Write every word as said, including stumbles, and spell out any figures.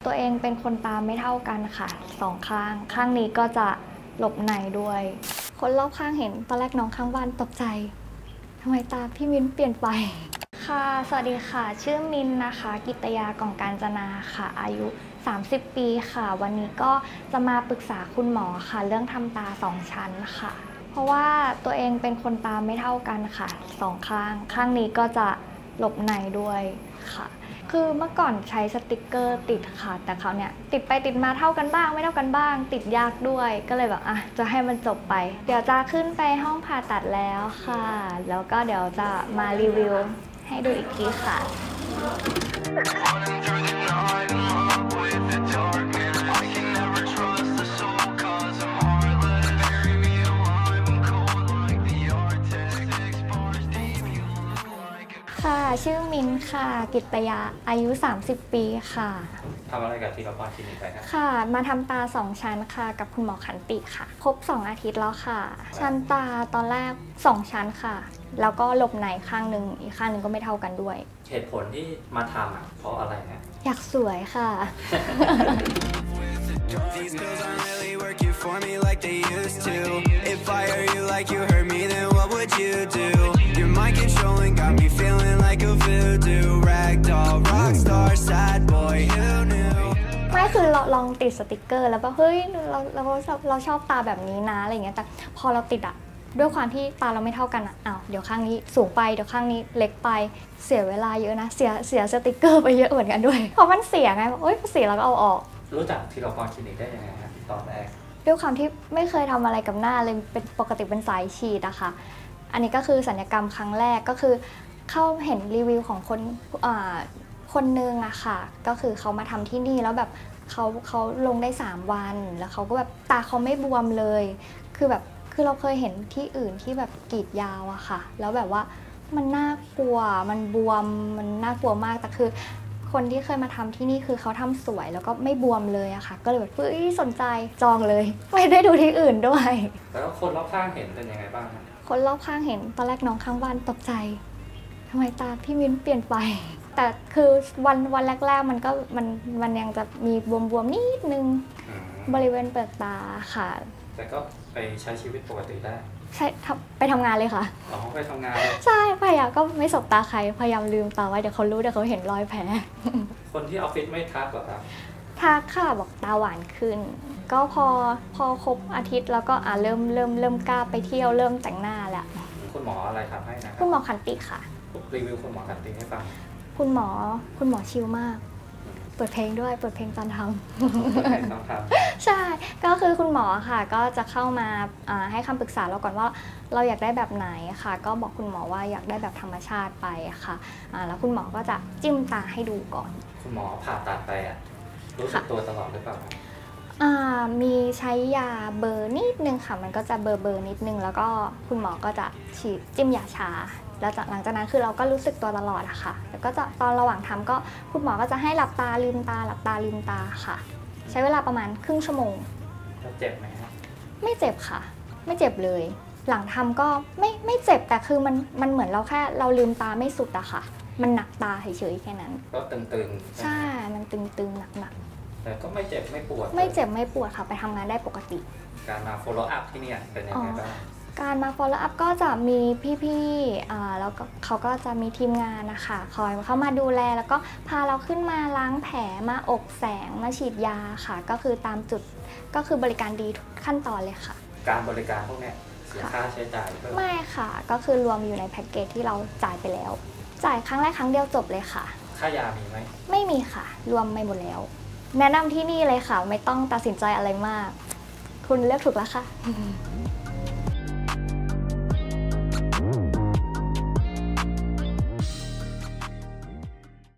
ตัวเองเป็นคนตาไม่เท่ากันค่ะสองข้างข้างนี้ก็จะหลบในด้วยคนรอบข้างเห็นตอนแรกน้องข้างบ้านตกใจทำไมตาพี่มิ้นเปลี่ยนไปค่ะสวัสดีค่ะชื่อมินนะคะกิตยากองการจนาค่ะอายุสามสิบปีค่ะวันนี้ก็จะมาปรึกษาคุณหมอค่ะเรื่องทำตาสองชั้นค่ะเพราะว่าตัวเองเป็นคนตาไม่เท่ากันค่ะสองข้างข้างนี้ก็จะหลบในด้วยค่ะคือเมื่อก่อนใช้สติกเกอร์ติดค่ะแต่เขาเนี่ยติดไปติดมาเท่ากันบ้างไม่เท่ากันบ้างติดยากด้วยก็เลยแบบอ่ะจะให้มันจบไปเดี๋ยวจะขึ้นไปห้องผ่าตัดแล้วค่ะแล้วก็เดี๋ยวจะมารีวิวให้ดูอีกทีค่ะค่ะชื่อมินค่ะกิตยาอายุสามสิบปีค่ะทำอะไรกับที่เราพาคลินิกไปครับค่ะมาทำตาสองชั้นค่ะกับคุณหมอขันติค่ะครบสองอาทิตย์แล้วค่ะชั้นตาตอนแรกสองชั้นค่ะแล้วก็หลบในข้างหนึ่งอีกข้างหนึ่งก็ไม่เท่ากันด้วยเหตุผลที่มาทำอ่ะเพราะอะไรนะอยากสวยค่ะไม่คือเราลองติดสติกเกอร์แล้วก็เฮ้ยเราเราเราชอบตาแบบนี้นะอะไรอย่างเงี้ยแต่พอเราติดอะด้วยความที่ตาเราไม่เท่ากันอะอ้าวเดี๋ยวข้างนี้สูงไปเดี๋ยวข้างนี้เล็กไปเสียเวลาเยอะนะเสียเสียสติกเกอร์ไปเยอะเหมือนกันด้วยพอมันเสียไงเอ้ยเสียเราก็เอาออกรู้จักที่เราพาคลินิกได้ยังไงครับตอนแรกด้วยความที่ไม่เคยทำอะไรกับหน้าเลยเป็นปกติเป็นสายฉีดอะค่ะอันนี้ก็คือศัลยกรรมครั้งแรกก็คือเข้าเห็นรีวิวของคนคนนึงอะค่ะก็คือเขามาทำที่นี่แล้วแบบเขาเขาลงได้สามวันแล้วเขาก็แบบตาเขาไม่บวมเลยคือแบบคือเราเคยเห็นที่อื่นที่แบบกรีดยาวอะค่ะแล้วแบบว่ามันน่ากลัวมันบวมมันน่ากลัวมากแต่คือคนที่เคยมาทำที่นี่คือเขาทำสวยแล้วก็ไม่บวมเลยอะค่ะก็เลยแบบเฮ้ยสนใจจองเลยไม่ได้ดูที่อื่นด้วยแล้วคนรอบข้างเห็นเป็นยังไงบ้างคนรอบข้างเห็นตอนแรกน้องข้างบ้านตกใจทำไมตาพี่มิ้นเปลี่ยนไปแต่คือวันวันแรกๆมันก็มันมันยังจะมีบวมๆนิดนึงบริเวณเปลือกตาค่ะแต่ก็ไปใช้ชีวิตปกติได้ใช่ไปทำงานเลยค่ะอ๋อไปทำงานใช่พยายามก็ไม่สบตาใครพยายามลืมตาไว้เดี๋ยวเขารู้เดี๋ยวเขาเห็นรอยแผลคนที่ออฟฟิศไม่ทักหรอครับทักค่ะบอกตาหวานขึ้นก็พอพอครบอาทิตย์แล้วก็อ่าเริ่มเริ่มเริ่มกล้าไปเที่ยวเริ่มแต่งหน้าแล้วคุณหมออะไรทำให้นะคุณหมอขันติค่ะรีวิวคุณหมอขันติให้ฟังคุณหมอคุณหมอชิลมากเปิดเพลงด้วยเปิดเพลงตอนทำใช่ก็คือคุณหมอค่ะก็จะเข้ามาให้คำปรึกษาเราก่อนว่าเราอยากได้แบบไหนค่ะก็บอกคุณหมอว่าอยากได้แบบธรรมชาติไปค่ะแล้วคุณหมอก็จะจิ้มตาให้ดูก่อนคุณหมอผ่าตัดไปอ่ะรู้สึกตัวตลอดหรือเปล่ามีใช้ยาเบอร์นิดนึงค่ะมันก็จะเบอร์เบอร์นิดนึงแล้วก็คุณหมอก็จะฉีดจิ้มยาชาแล้วจากหลังจากนั้นคือเราก็รู้สึกตัวตลอดอะค่ะแล้วก็จะตอนระหว่างทำก็คุณหมอก็จะให้หลับตาลืมตาหลับตาลืมตาค่ะใช้เวลาประมาณครึ่งชั่วโมงเจ็บไหมครับไม่เจ็บค่ะไม่เจ็บเลยหลังทำก็ไม่ไม่เจ็บแต่คือมันมันเหมือนเราแค่เราลืมตาไม่สุดอะค่ะมันหนักตาเฉยๆแค่นั้นก็ตึงๆใช่มันตึงๆหนักๆแต่ก็ไม่เจ็บไม่ปวดไม่เจ็บไม่ปวดค่ะไปทำงานได้ปกติการมา follow up ที่นี่เป็นยังไงบ้างการมา follow up ก็จะมีพี่ๆแล้วก็เขาก็จะมีทีมงานนะคะคอยเข้ามาดูแลแล้วก็พาเราขึ้นมาล้างแผลมาอกแสงมาฉีดยาค่ะก็คือตามจุดก็คือบริการดีทุกขั้นตอนเลยค่ะการบริการพวกนี้เสียค่าใช้จ่ายไม่ค่ะก็คือรวมอยู่ในแพ็กเกจที่เราจ่ายไปแล้วจ่ายครั้งแรกครั้งเดียวจบเลยค่ะค่ายามีไหมไม่มีค่ะรวมไม่หมดแล้วแนะนำที่นี่เลยค่ะไม่ต้องตัดสินใจอะไรมากคุณเลือกถูกแล้วค่ะ